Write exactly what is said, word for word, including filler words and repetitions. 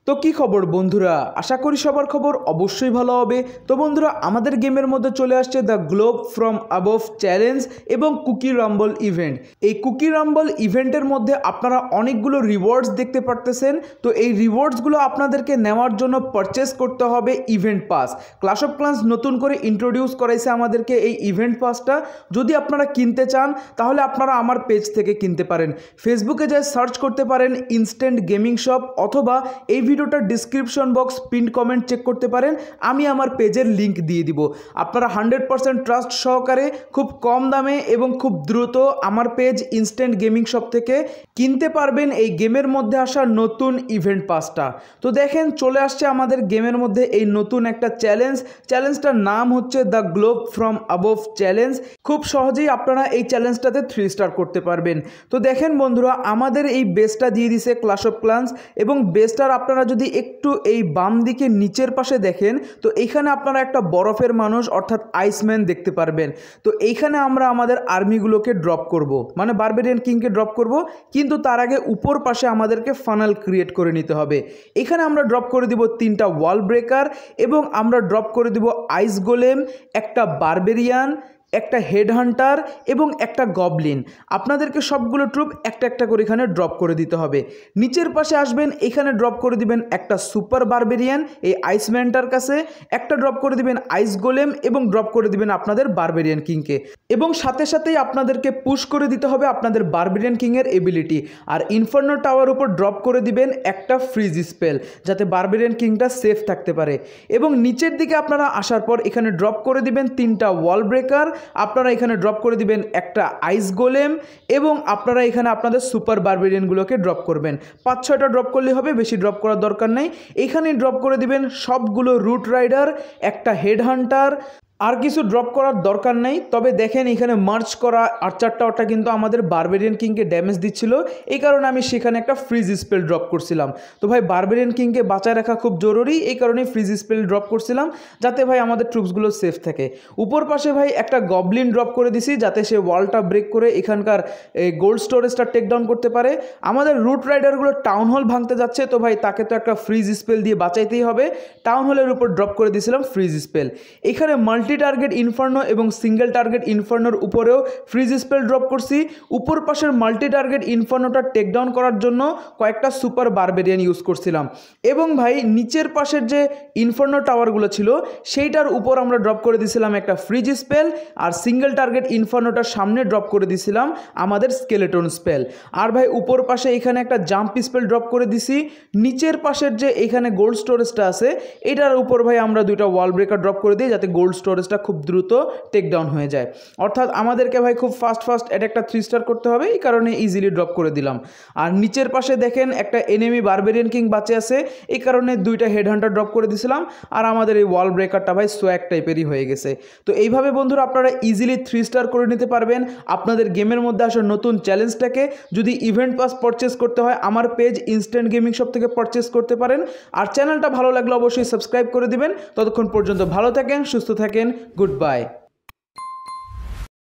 তো কি খবর বন্ধুরা, আশা করি সবার খবর অবশ্যই ভালো হবে। তো বন্ধুরা, আমাদের গেমের মধ্যে চলে আসছে the globe from above challenge এবং কুকি রাম্বল ইভেন্ট। এই কুকি রাম্বল ইভেন্টের মধ্যে আপনারা অনেকগুলো রিওয়ার্ডস দেখতে পারতেছেন। তো এই রিওয়ার্ডসগুলো আপনাদেরকে নেওয়ার জন্য পারচেস করতে হবে event pass. Clash of clans নতুন করে ইন্ট্রোডিউস করাইছে আমাদেরকে এই ইভেন্ট পাসটা। যদি আপনারা কিনতে চান তাহলে আপনারা আমার পেজ থেকে কিনতে পারেন। ফেসবুকে যায় সার্চ করতে পারেন ইনস্ট্যান্ট গেমিং শপ, অথবা এই ভিডিওটার description box pin comment check করতে পারেন, আমি আমার পেজের লিঙ্ক দিয়ে দিব। আপনারা হান্ড্রেড পারসেন্ট ট্রাস্ট সহকারে খুব কম দামে এবং খুব দ্রুত আমার পেজ ইনস্ট্যান্ট গেমিং শপ থেকে কিনতে পারবেন এই গেমের মধ্যে আসা নতুন ইভেন্ট পাসটা। তো দেখেন, চলে আসছে আমাদের গেমের মধ্যে এই নতুন একটা চ্যালেঞ্জ। চ্যালেঞ্জটার নাম হচ্ছে the globe from above challenge. খুব সহজেই আপনারা এই চ্যালেঞ্জটাতে থ্রি স্টার করতে পারবেন। তো দেখেন বন্ধুরা, আমাদের এই বেসটা দিয়ে দিছে ক্লাশ অফ ক্লান্স, এবং বেসটার আপনারা যদি একটু এই বাম দিকে নিচের পাশে দেখেন, তো এইখানে আপনারা একটা বরফের মানুষ অর্থাৎ আইসম্যান দেখতে পারবেন। তো এইখানে আমরা আমাদের আর্মিগুলোকে ড্রপ করব, মানে বারবেরিয়ান কিংকে ড্রপ করব, কিন্তু তার আগে উপর পাশে আমাদেরকে ফানাল ক্রিয়েট করে নিতে হবে। এখানে আমরা ড্রপ করে দিব তিনটা ওয়াল ব্রেকার, এবং আমরা ড্রপ করে দিব আইস গোলেম, একটা বারবেরিয়ান, একটা হেড হান্টার এবং একটা গবলিন। আপনাদেরকে সবগুলো ট্রুপ একটা একটা করে এখানে ড্রপ করে দিতে হবে। নিচের পাশে আসবেন, এখানে ড্রপ করে দিবেন একটা সুপার বারবেরিয়ান এই আইসম্যানটার কাছে, একটা ড্রপ করে দিবেন আইস গোলেম, এবং ড্রপ করে দিবেন আপনাদের বারবেরিয়ান কিংকে। এবং সাথে সাথেই আপনাদেরকে পুশ করে দিতে হবে আপনাদের বারবেরিয়ান কিংয়ের এবিলিটি। আর ইনফার্নো টাওয়ার উপর ড্রপ করে দিবেন একটা ফ্রিজ স্পেল, যাতে বারবেরিয়ান কিংটা সেফ থাকতে পারে। এবং নিচের দিকে আপনারা আসার পর এখানে ড্রপ করে দিবেন তিনটা ওয়াল ব্রেকার, আপনারা এখানে ড্রপ করে দিবেন একটা আইস গোলেম, এবং আপনারা এখানে আপনাদের সুপার বারবেরিয়ানগুলোকে ড্রপ করবেন। পাঁচ ছয়টা ড্রপ করলে হবে, বেশি ড্রপ করার দরকার নেই। এখানে ড্রপ করে দিবেন সবগুলো রুট রাইডার, একটা হেড হান্টার, আর কিছু ড্রপ করার দরকার নেই। তবে দেখেন, এখানে মার্চ করা আর্চার টাওয়ারটা কিন্তু আমাদের বারবেরিয়ান কিংকে ড্যামেজ দিচ্ছিল, এই কারণে আমি সেখানে একটা ফ্রিজ স্পেল ড্রপ করছিলাম। তো ভাই, বারবেরিয়ান কিংকে বাঁচায় রাখা খুব জরুরি, এই কারণে ফ্রিজ স্পেল ড্রপ করছিলাম, যাতে ভাই আমাদের ট্রুপসগুলো সেফ থাকে। উপর পাশে ভাই একটা গবলিন ড্রপ করে দিছি, যাতে সে ওয়ালটা ব্রেক করে এখানকার এই গোল্ড স্টোরেজটা টেক ডাউন করতে পারে। আমাদের রুট রাইডারগুলো টাউন হল ভাঙতে যাচ্ছে, তো ভাই তাকে তো একটা ফ্রিজ স্পেল দিয়ে বাঁচাইতেই হবে। টাউন হলের উপর ড্রপ করে দিয়েছিলাম ফ্রিজ স্পেল। এখানে মাল্টি টার্গেট ইনফার্নো এবং সিঙ্গেল টার্গেট ইনফার্নোর উপরেও ফ্রিজ স্পেল ড্রপ করছি। উপর পাশের মাল্টি টার্গেট ইনফার্নোটা টেকডাউন করার জন্য কয়েকটা সুপার বারবেরিয়ান ইউজ করছিলাম। এবং ভাই, নিচের পাশের যে ইনফার্নো টাওয়ারগুলো ছিল সেইটার উপর আমরা ড্রপ করে দিয়েছিলাম একটা ফ্রিজ স্পেল, আর সিঙ্গেল টার্গেট ইনফার্নোটার সামনে ড্রপ করে দিয়েছিলাম আমাদের স্কেলেটন স্পেল। আর ভাই, উপর পাশে এখানে একটা জাম্প স্পেল ড্রপ করে দিছি। নিচের পাশের যে এখানে গোল্ড স্টোরেজটা আছে, এটার উপর ভাই আমরা দুইটা ওয়াল ব্রেকার ড্রপ করে দিই, যাতে গোল্ড স্টোরেজটা খুব দ্রুত টেক ডাউন হয়ে যায়। অর্থাৎ আমাদেরকে ভাই খুব ফাস্ট ফাস্ট একটা থ্রি স্টার করতে হবে, এই কারণে ইজিলি ড্রপ করে দিলাম। আর নিচের পাশে দেখেন একটা এনিমি বারবেরিয়ান কিং বাঁচে আছে, এই কারণে দুইটা হেড হান্টার ড্রপ করে দিয়েছিলাম। আর আমাদের এই ওয়াল ব্রেকারটা ভাই সোয়াক টাইপেরই হয়ে গেছে। তো এইভাবে বন্ধুরা আপনারা ইজিলি থ্রি স্টার করে নিতে পারবেন আপনাদের গেমের মধ্যে আসা নতুন চ্যালেঞ্জটাকে। যদি ইভেন্ট পাস পারচেস করতে হয়, আমার পেজ ইনস্ট্যান্ট গেমিং শপ থেকে পারচেস করতে পারেন। আর চ্যানেলটা ভালো লাগলে অবশ্যই সাবস্ক্রাইব করে দিবেন। ততক্ষণ পর্যন্ত ভালো থাকেন, সুস্থ থাকেন, গুড বাই।